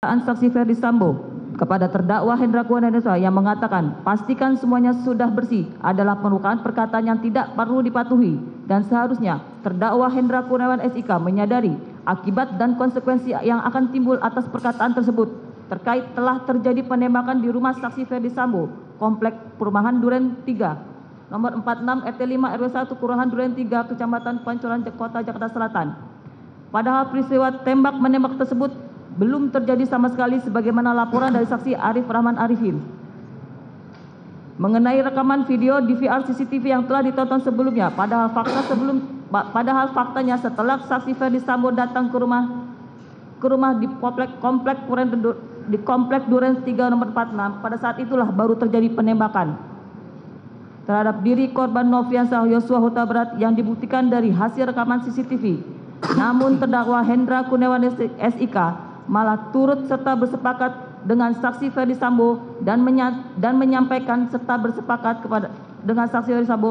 Saksi Ferdi Sambo kepada terdakwa Hendra Kurniawan S.I.K. yang mengatakan pastikan semuanya sudah bersih adalah merupakan perkataan yang tidak perlu dipatuhi dan seharusnya terdakwa Hendra Kurniawan S.I.K. menyadari akibat dan konsekuensi yang akan timbul atas perkataan tersebut terkait telah terjadi penembakan di rumah saksi Ferdi Sambo, Komplek Perumahan Duren 3, nomor 46 RT 5 RW 1 Kelurahan Duren 3, Kecamatan Pancoran, Kota Jakarta Selatan. Padahal peristiwa tembak menembak tersebut belum terjadi sama sekali sebagaimana laporan dari saksi Arif Rahman Arifin. Mengenai rekaman video DVR CCTV yang telah ditonton sebelumnya, padahal faktanya setelah saksi Ferdi Sambo datang ke rumah di komplek Duren 3 nomor 46, pada saat itulah baru terjadi penembakan terhadap diri korban Nofriansah Yosua Huta Barat yang dibuktikan dari hasil rekaman CCTV. Namun terdakwa Hendra Kurniawan S.I.K. malah turut serta bersepakat dengan saksi Ferdi Sambo dan menyampaikan serta bersepakat dengan saksi Ferdi Sambo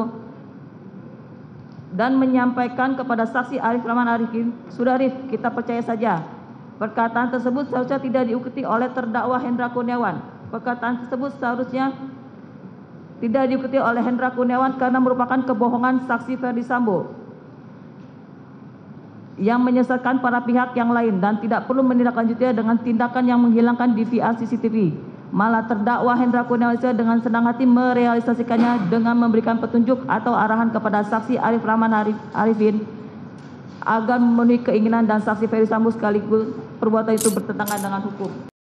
dan menyampaikan kepada saksi Arif Rahman Arifin, "Sudah Arif, kita percaya saja." Perkataan tersebut seharusnya tidak diikuti oleh terdakwa Hendra Kurniawan. Perkataan tersebut seharusnya tidak diikuti oleh Hendra Kurniawan karena merupakan kebohongan saksi Ferdi Sambo yang menyesatkan para pihak yang lain dan tidak perlu menindaklanjutinya dengan tindakan yang menghilangkan DVR CCTV. Malah terdakwa Hendra Kurniawan dengan senang hati merealisasikannya dengan memberikan petunjuk atau arahan kepada saksi Arif Rahman Arifin agar memenuhi keinginan dan saksi Ferdi Sambo sekaligus perbuatan itu bertentangan dengan hukum.